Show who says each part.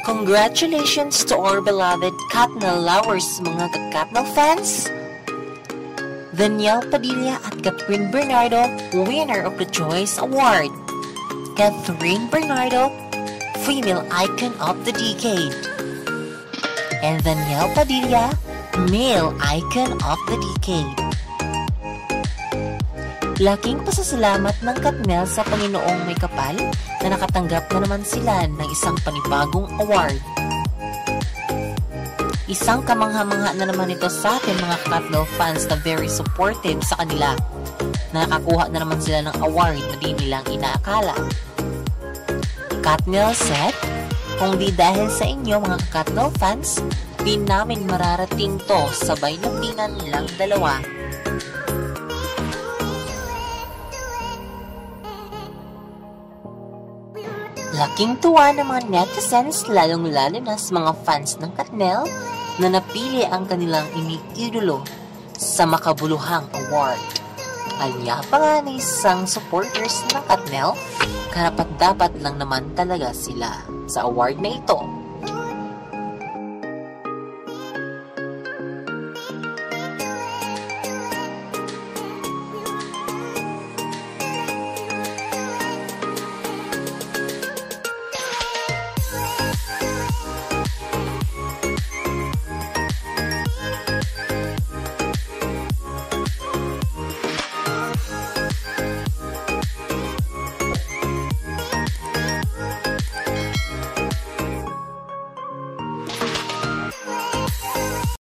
Speaker 1: Congratulations to our beloved Katnal lovers, mga ka-Katnal fans! Danielle Padilla at Catherine Bernardo, winner of the Choice Award. Catherine Bernardo, Female Icon of the Decade. And Danielle Padilla, Male Icon of the Decade. Laking pasasalamat ng Katnal sa Panginoong May Kapal na nakatanggap na naman sila ng isang panibagong award. Isang kamangha-mangha na naman ito sa atin mga Katnal fans na very supportive sa kanila, na nakakuha na naman sila ng award na di nilang inaakala. Katnal said, kung di dahil sa inyo mga Katnal fans, di namin mararating to, sabay ng tingnan nilang dalawa. Laking tuwa ng mga netizens, lalong-lalo na sa mga fans ng Katnal na napili ang kanilang iniidolo sa makabuluhang award. Anya pa nga na isang supporters ng Katnal, karapat-dapat lang naman talaga sila sa award na ito.